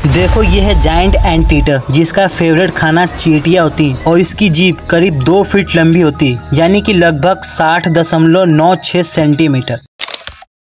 देखो ये है जायंट एंटीटर जिसका फेवरेट खाना चींटियां होती हैं और इसकी जीभ करीब 2 फीट लंबी होती है, यानी कि लगभग 60.96 सेंटीमीटर।